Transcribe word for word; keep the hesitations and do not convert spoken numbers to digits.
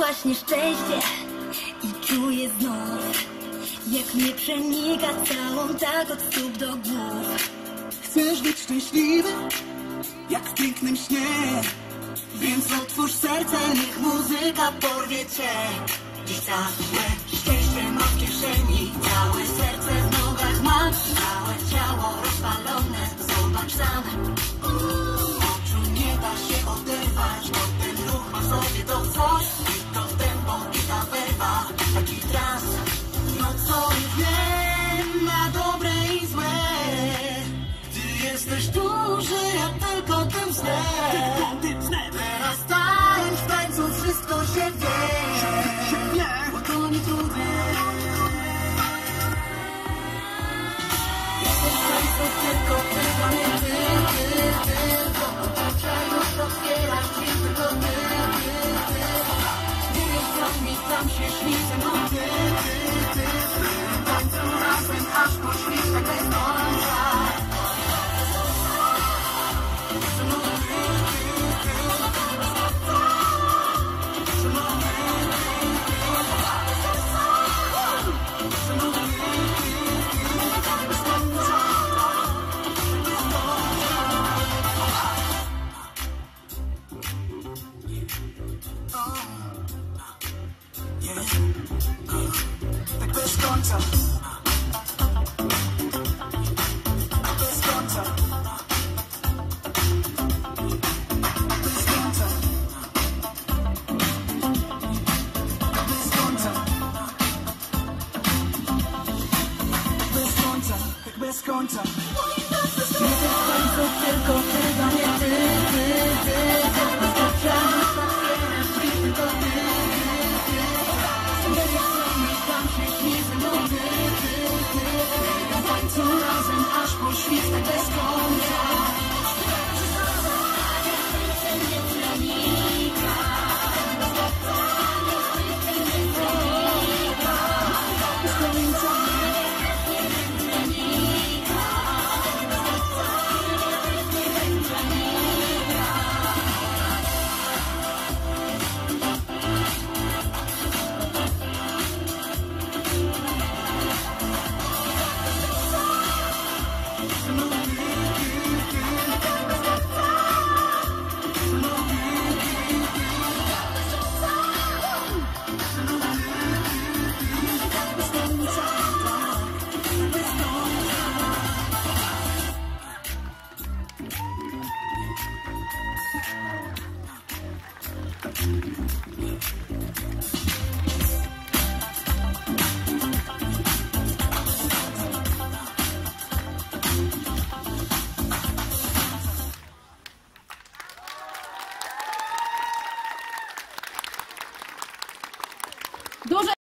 właśnie szczęście i czuję znów, jak mnie przenika całą tak od stóp do głów. Chcesz być szczęśliwy, jak w pięknym śnie, więc otwórz serce, niech muzyka porwie cię. Dziś całe szczęście mam w kieszeni, całe serce w nogach mam, całe ciało rozpalone, zobacz sam. Oczu nie da się oderwać, bo ten ruch ma w sobie to coś, i to tempo, i ta werwa, taki trans. No co wiem, na dobre i złe, ty jesteś tu, że ja tylko tym snem. Teraz tańcz, w tańcu wszystko się wie, bo to nie trudne. Jesteś w tańcu tylko ty, a nie ty, ty, tylko otacza już otwierasz drzwi, tylko ty, ty, ty. Mówisz co mi tam się śni ze mną, ty, ty, ty, ty. W tańcu razem aż po świście bez końca. Tak bez końca. Bez końca. Bez końca. Bez końca. Bez końca. Tak bez końca. Jesteś w końcu tylko ty, a nie ty, ty, ty. Otacza już otwierasz drzwi, tylko ty, ty, ty. Mówisz co mi tam się śni ze mną, ty, ty, ty. W końcu razem aż po świście bez końca.